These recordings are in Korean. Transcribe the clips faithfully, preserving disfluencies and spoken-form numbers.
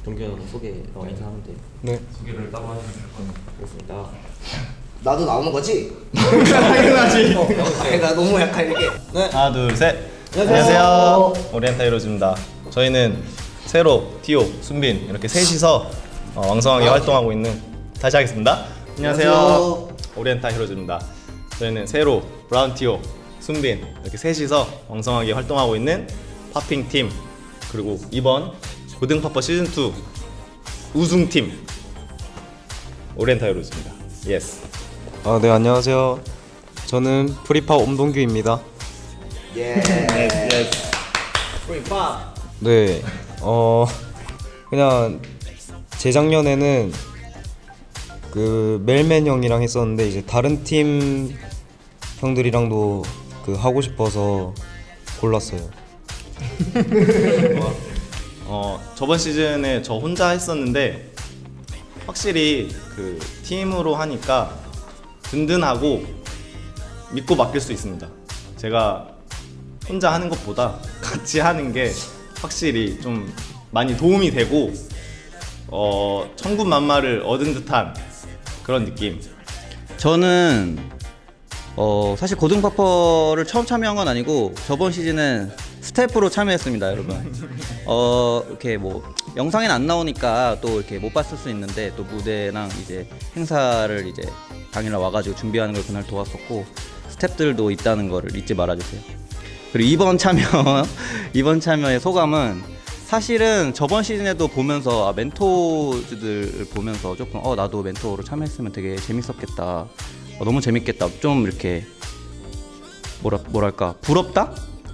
동규 형 소개 어, 인사하면 돼요. 네. 소개를 따로 하시면 될 것 같아요. 알겠습니다. 나도 나오는 거지? 당연하지. 내가 너무 약간 이렇게. 네. 하나 둘 셋. 안녕하세요. 안녕하세요. 오리엔탈 히로즈입니다. 저희는 세로, 티오, 순빈 이렇게 셋이서 어, 왕성하게 활동하고 있는, 다시 하겠습니다. 안녕하세요. 안녕하세요. 오리엔탈 히로즈입니다. 저희는 세로, 브라운 티오, 순빈 이렇게 셋이서 왕성하게 활동하고 있는 팝핑 팀, 그리고 이번 고등파퍼 시즌 투 우승팀 오리엔탈 히로즈입니다. 예스. 아, 네, 안녕하세요. 저는 프리파 엄동규입니다. 예. 프리팝. 네. 어 그냥 재작년에는 그 멜맨 형이랑 했었는데 이제 다른 팀 형들이랑도 그 하고 싶어서 골랐어요. 어, 저번 시즌에 저 혼자 했었는데 확실히 그 팀으로 하니까 든든하고 믿고 맡길 수 있습니다. 제가 혼자 하는 것보다 같이 하는 게 확실히 좀 많이 도움이 되고 어, 천군만마를 얻은 듯한 그런 느낌. 저는 어 사실 고등파퍼를 처음 참여한 건 아니고 저번 시즌은 스태프로 참여했습니다, 여러분. 어 이렇게 뭐 영상에는 안 나오니까 또 이렇게 못 봤을 수 있는데 또 무대랑 이제 행사를 이제 당일날 와가지고 준비하는 걸 그날 도왔었고 스태프들도 있다는 거를 잊지 말아주세요. 그리고 이번 참여 이번 참여의 소감은 사실은 저번 시즌에도 보면서 아, 멘토들을 보면서 조금 어 나도 멘토로 참여했으면 되게 재밌었겠다, 어, 너무 재밌겠다, 좀 이렇게 뭐라 뭐랄까 부럽다?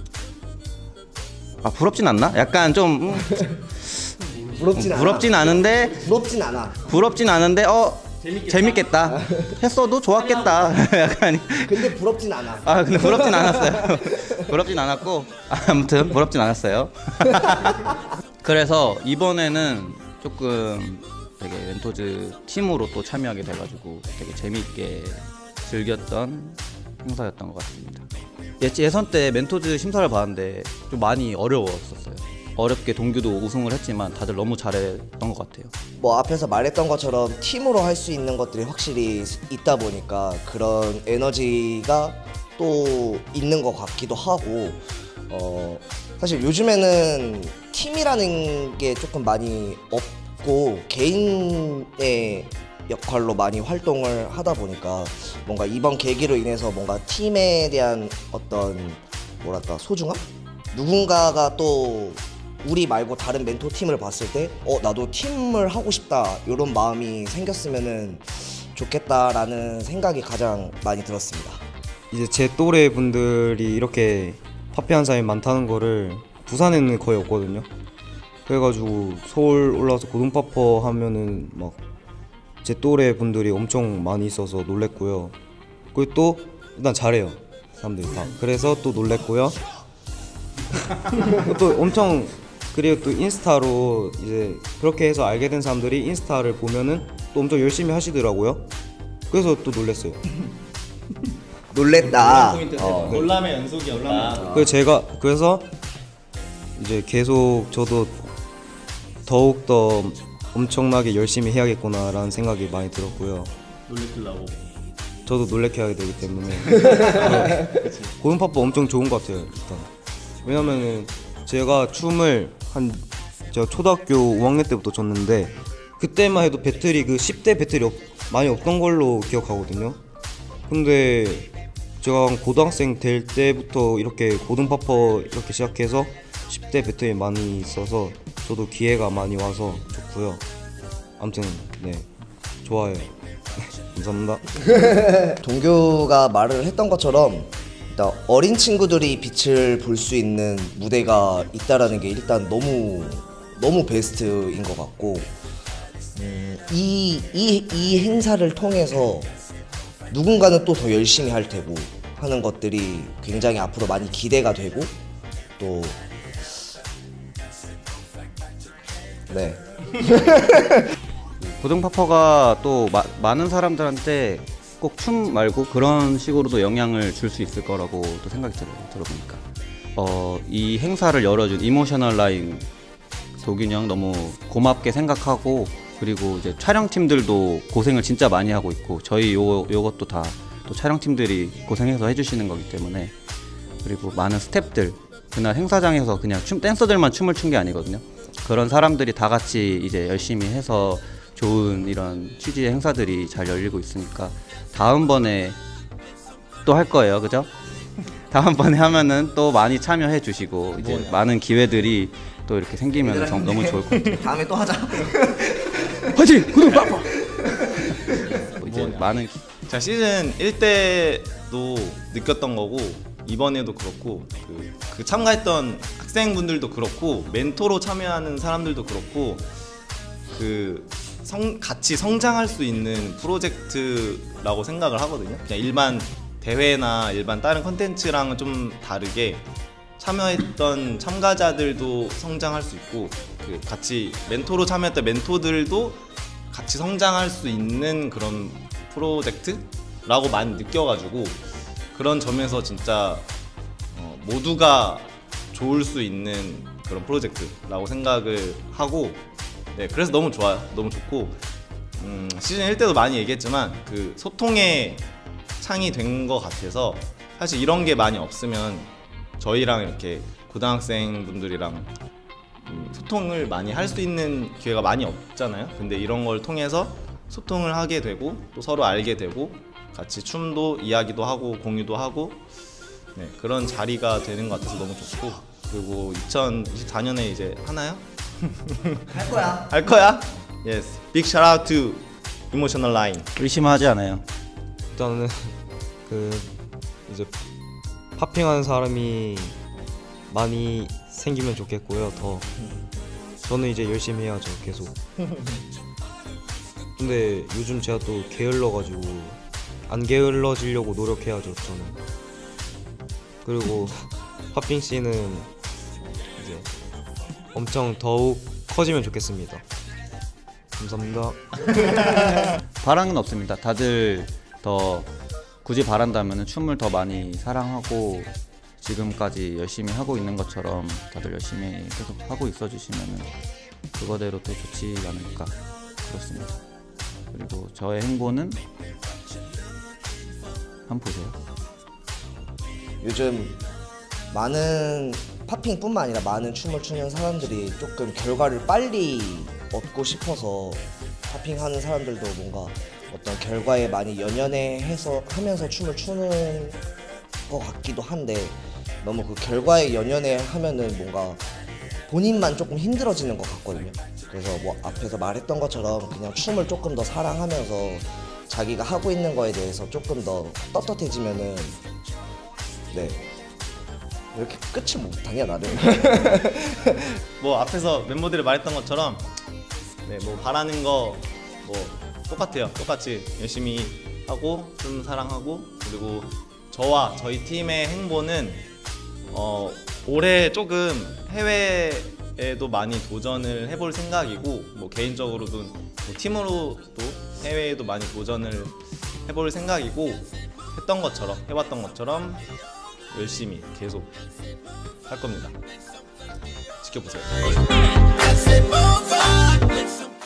아 부럽진 않나? 약간 좀 음, 부럽진 않아. 부럽진 않은데 부럽진 않아. 부럽진 않은데 어 재밌겠다, 재밌겠다. 했어도 좋았겠다. 약간 근데 부럽진 않아. 아 근데 부럽진 않았어요. 부럽진 않았고 아무튼 부럽진 않았어요. 그래서 이번에는 조금 되게 멘토즈 팀으로 또 참여하게 돼가지고 되게 재미있게 즐겼던 행사였던 것 같습니다. 예, 예선 때 멘토즈 심사를 봤는데 좀 많이 어려웠었어요. 어렵게 동규도 우승을 했지만 다들 너무 잘했던 것 같아요. 뭐 앞에서 말했던 것처럼 팀으로 할 수 있는 것들이 확실히 있다 보니까 그런 에너지가 또 있는 것 같기도 하고, 어 사실 요즘에는 팀이라는 게 조금 많이 없고 개인의 역할로 많이 활동을 하다 보니까 뭔가 이번 계기로 인해서 뭔가 팀에 대한 어떤 뭐랄까 소중함? 누군가가 또 우리 말고 다른 멘토 팀을 봤을 때 어 나도 팀을 하고 싶다 이런 마음이 생겼으면 좋겠다라는 생각이 가장 많이 들었습니다. 이제 제 또래 분들이 이렇게 파피한 사람이 많다는 거를 부산에는 거의 없거든요. 그래가지고 서울 올라와서 고등파퍼 하면은 막 제 또래 분들이 엄청 많이 있어서 놀랬고요. 그리고 또 일단 잘해요, 사람들이 다. 그래서 또 놀랬고요. 또 엄청, 그리고 또 인스타로 이제 그렇게 해서 알게 된 사람들이 인스타를 보면은 또 엄청 열심히 하시더라고요. 그래서 또 놀랬어요. 놀랬다. 어, 놀람의 연속이야. 놀람. 그래서 제가 그래서 이제 계속 저도 더욱 더 엄청나게 열심히 해야겠구나라는 생각이 많이 들었고요. 놀래키려고. 저도 놀래켜야 되기 때문에 고등파퍼 엄청 좋은 것 같아요. 일단 왜냐면은 제가 춤을 한 제가 초등학교 오 학년 때부터 췄는데 그때만 해도 배틀이 그 십 대 배틀이 없, 많이 없던 걸로 기억하거든요. 근데 제가 고등학생 될 때부터 이렇게 고등파퍼 이렇게 시작해서 십 대 배틀이 많이 있어서 저도 기회가 많이 와서 좋고요. 아무튼 네, 좋아요. 감사합니다. 동규가 말을 했던 것처럼 일단 어린 친구들이 빛을 볼 수 있는 무대가 있다라는 게 일단 너무 너무 베스트인 것 같고, 음, 이, 이, 이 행사를 통해서 누군가는 또 더 열심히 할 테고 하는 것들이 굉장히 앞으로 많이 기대가 되고 또 네. 고등파퍼가 또 마, 많은 사람들한테 꼭 춤 말고 그런 식으로도 영향을 줄 수 있을 거라고 또 생각이 들어요, 들어보니까. 어, 이 행사를 열어준 이모셔널 라인 도균이 형 너무 고맙게 생각하고, 그리고 이제 촬영팀들도 고생을 진짜 많이 하고 있고, 저희 요, 요것도 다 또 촬영팀들이 고생해서 해주시는 거기 때문에, 그리고 많은 스태프들, 그날 행사장에서 그냥 춤 댄서들만 춤을 춘 게 아니거든요. 그런 사람들이 다 같이 이제 열심히 해서 좋은 이런 취지의 행사들이 잘 열리고 있으니까 다음번에 또 할 거예요, 그죠? 다음번에 하면은 또 많이 참여해 주시고 이제 뭐냐? 많은 기회들이 또 이렇게 생기면 정, 너무 좋을 것 같아요. 다음에 또 하자. 화이팅! 구독 빡빡! 이제 많은 기... 제가 시즌 일 때도 느꼈던 거고 이번에도 그렇고 그, 그 참가했던 학생분들도 그렇고 멘토로 참여하는 사람들도 그렇고 그 성, 같이 성장할 수 있는 프로젝트라고 생각을 하거든요. 그냥 일반 대회나 일반 다른 컨텐츠랑은 좀 다르게 참여했던 참가자들도 성장할 수 있고 그 같이 멘토로 참여했던 멘토들도 같이 성장할 수 있는 그런 프로젝트라고 많이 느껴가지고 그런 점에서 진짜 어, 모두가 좋을 수 있는 그런 프로젝트라고 생각을 하고 네 그래서 너무 좋아요. 너무 좋고 음, 시즌 일 때도 많이 얘기했지만 그 소통의 창이 된 것 같아서 사실 이런 게 많이 없으면 저희랑 이렇게 고등학생 분들이랑 음, 소통을 많이 할 수 있는 기회가 많이 없잖아요. 근데 이런 걸 통해서 소통을 하게 되고 또 서로 알게 되고 같이 춤도 이야기도 하고 공유도 하고 네, 그런 자리가 되는 것 같아서 너무 좋고 그리고 이천이십사 년에 이제 하나요? 할 거야. 할 거야? Yes. Big shout out to Emotional Line. 의심하지 않아요. 일단은 그 이제 팝핑하는 사람이 많이 생기면 좋겠고요. 더 저는 이제 열심히 해야죠. 계속. 근데 요즘 제가 또 게을러가지고 안 게을러지려고 노력해야죠. 저는. 그리고 팝핑 씨는 이제 엄청 더욱 커지면 좋겠습니다. 감사합니다. 바람은 없습니다. 다들 더 굳이 바란다면 춤을 더 많이 사랑하고 지금까지 열심히 하고 있는 것처럼 다들 열심히 계속 하고 있어 주시면 그거대로 또 좋지 않을까 그렇습니다. 그리고 저의 행보는 한번 보세요. 요즘 많은 팝핑뿐만 아니라 많은 춤을 추는 사람들이 조금 결과를 빨리 얻고 싶어서 팝핑하는 사람들도 뭔가 어떤 결과에 많이 연연해해서 하면서 춤을 추는 것 같기도 한데 너무 그 결과에 연연해 하면은 뭔가 본인만 조금 힘들어지는 것 같거든요. 그래서 뭐 앞에서 말했던 것처럼 그냥 춤을 조금 더 사랑하면서 자기가 하고 있는 거에 대해서 조금 더 떳떳해지면은 네 이렇게 끝을 못하냐 나는. 뭐 앞에서 멤버들이 말했던 것처럼 네, 뭐 바라는 거 뭐 똑같아요. 똑같이 열심히 하고 좀 사랑하고 그리고 저와 저희 팀의 행보는 어, 올해 조금 해외에도 많이 도전을 해볼 생각이고 뭐 개인적으로도 뭐 팀으로도 해외에도 많이 도전을 해볼 생각이고 했던 것처럼 해왔던 것처럼 열심히 계속 할 겁니다. 지켜보세요.